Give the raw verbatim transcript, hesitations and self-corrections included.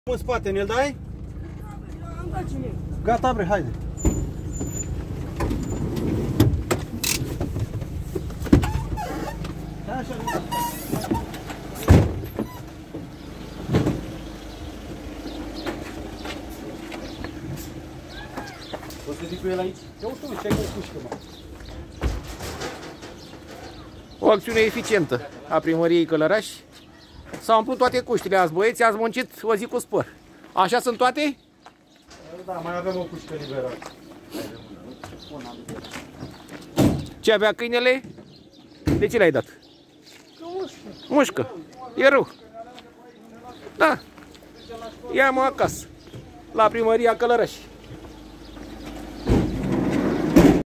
În spate, ne-l dai? Gata, bre, haide. Așa. O să zic cu el aici? Eu știu, ce ai cu pușcă, mă. O acțiune eficientă a primăriei Călăraș. S-au umplut toate cuștile azi, băieți, ați muncit o zi cu spor. Așa sunt toate? Da, mai avem o cușcă liberă. Ce avea câinele? De ce l-ai dat? Mușcă. Mușcă. E rău. Da. Ia-mă acasă. La primăria Călăraș.